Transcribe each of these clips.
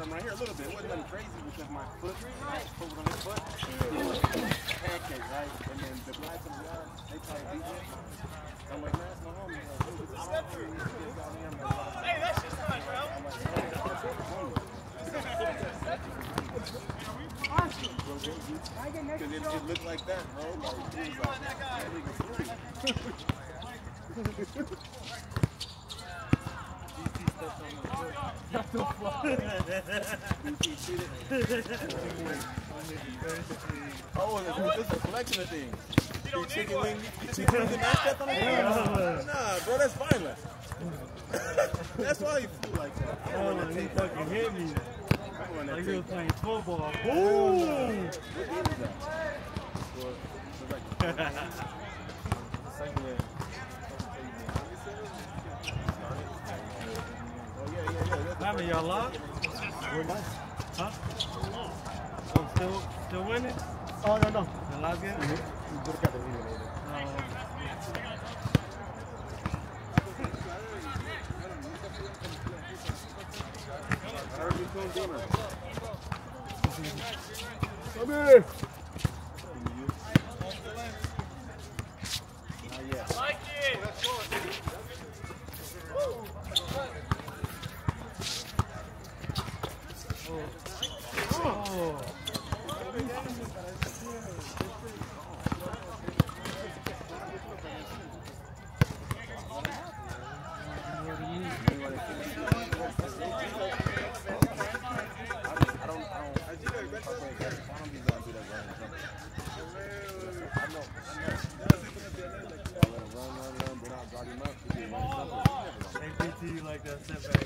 something right here a little bit. It wasn't nothing crazy because my foot was on his foot. Pancake, right? And then the guys on the yard, they tried to beat me. I'm like, man, that's my homie. Hey, that's just fun, bro. Because it looked like that, bro. Hey, you want that guy? Oh, it's a collection of things. Chicken wing and that stuff on the floor? Nah, bro, that's violence. That's why you flew like that. Oh, he fucking hit me. Like he was playing football. Boom! How many y'all lost? Huh? Oh, still winning? Oh, no. The last game? Look at the video later. Come here. Like it. Like that setback.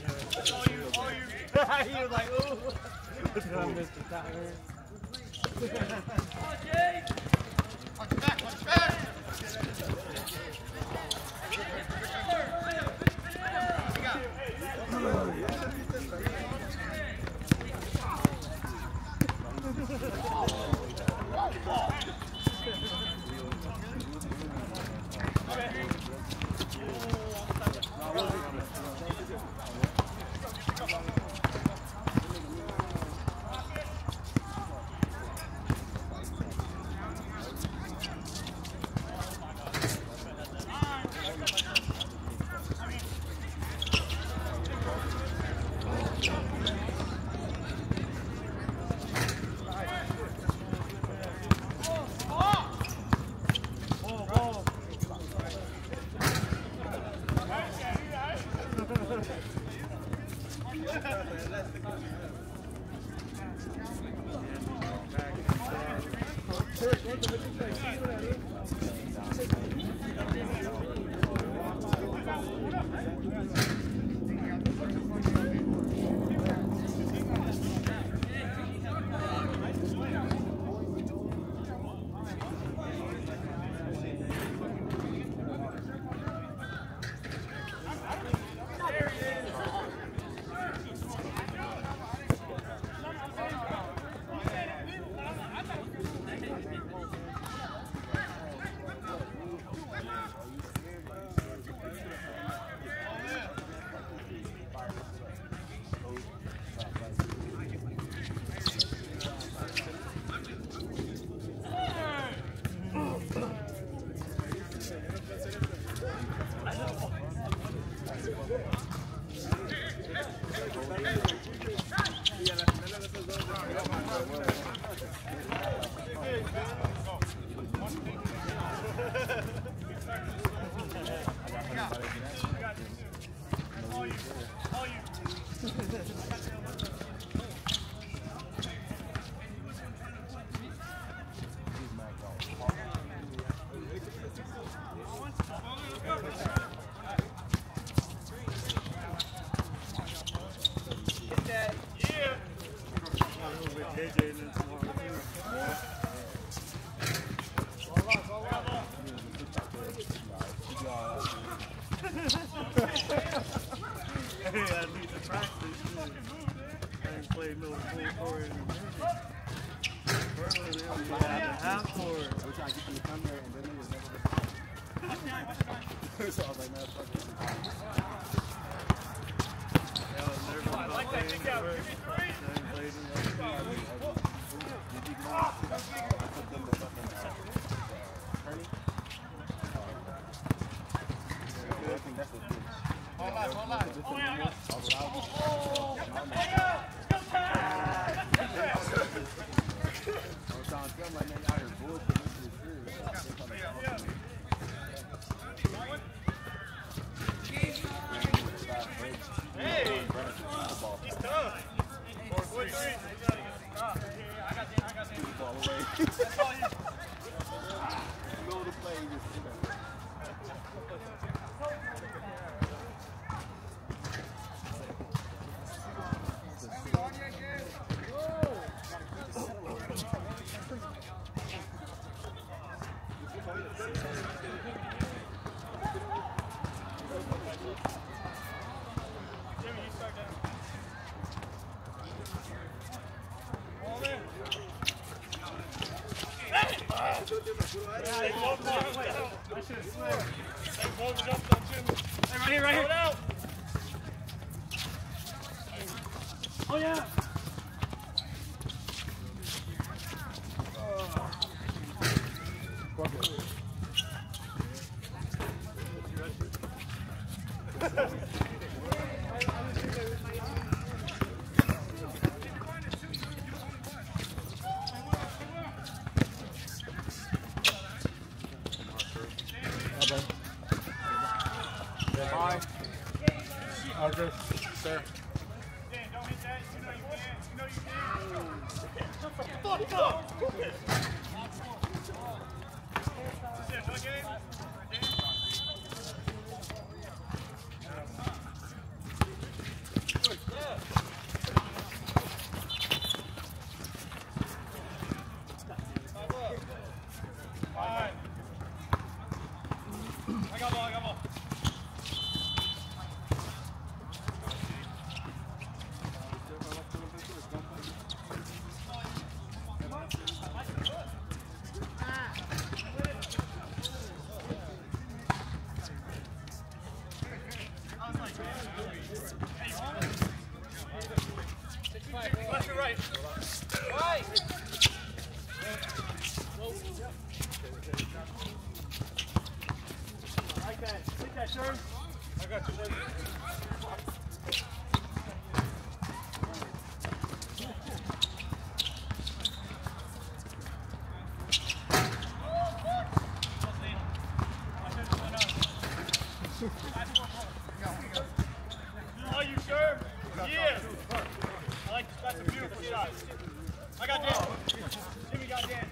He was like, ooh. I missed the top here. Watch your back, watch your back. I need to practice. I ain't played no full court in a minute. First one, they only had a half court. We're trying to get them to come here and then they was never. So I was like, man, fuck it. I was nervous about playing the first. Right here, right here. Oh, yeah. Bye. Okay, sir. Dan, don't hit that. You know you can. You know you can. Shut the fuck up. Is this one game? Alright. I got ball, I got ball. Left or right? Right! Like that. Take that, sir. I got you. Are you sure? Yeah. I like this. That's a beautiful shot. I got Dan. Jimmy got Dan.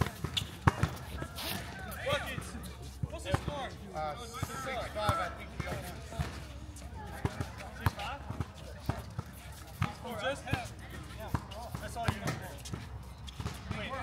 Buckets. What's the score? 6-5, I think we all won. 6-5? Oh, just half. That's all you know. Wait.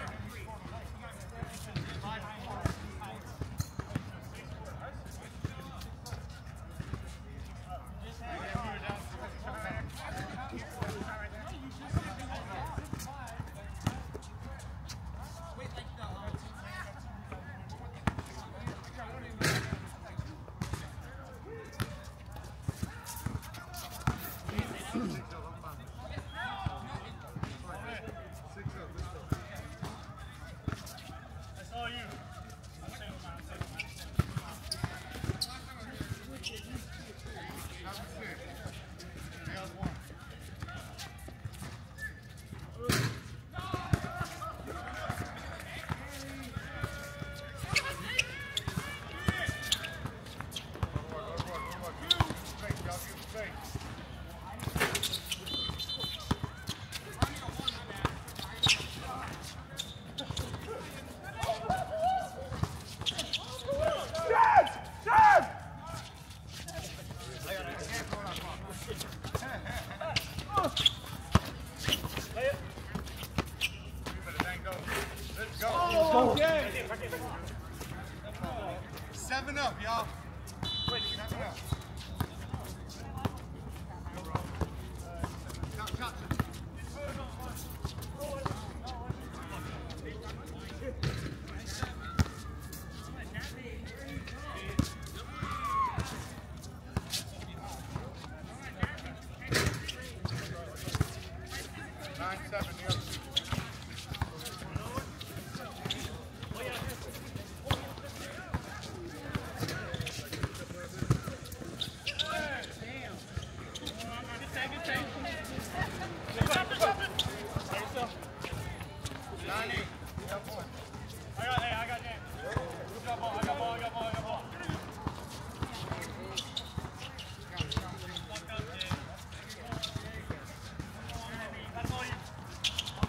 That's all you. Okay. 7 up, y'all. Wait, 7 up. I got Dan. I got ball. That's all you.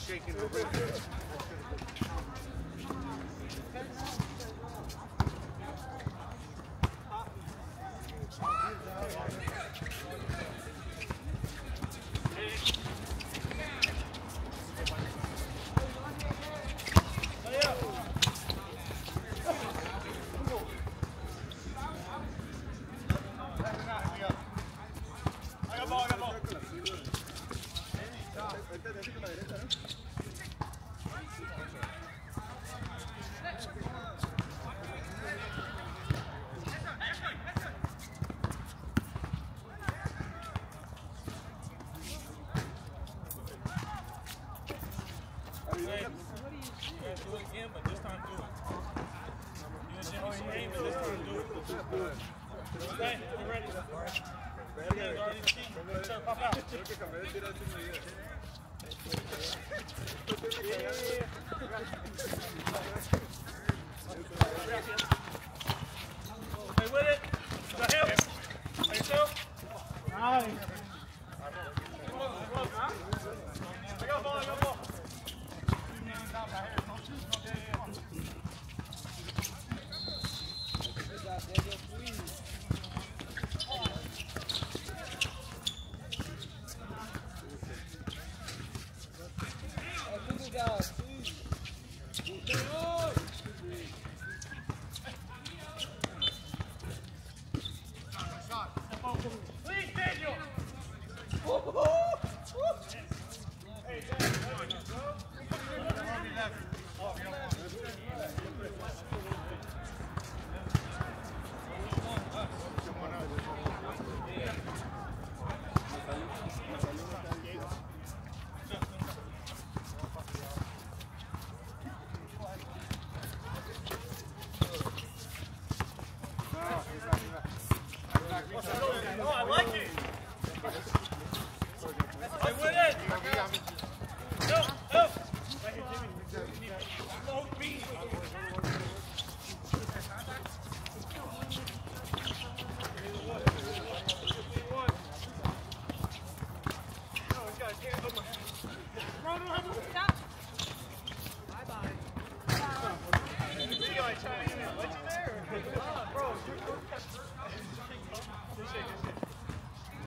shaking the wrist. Go.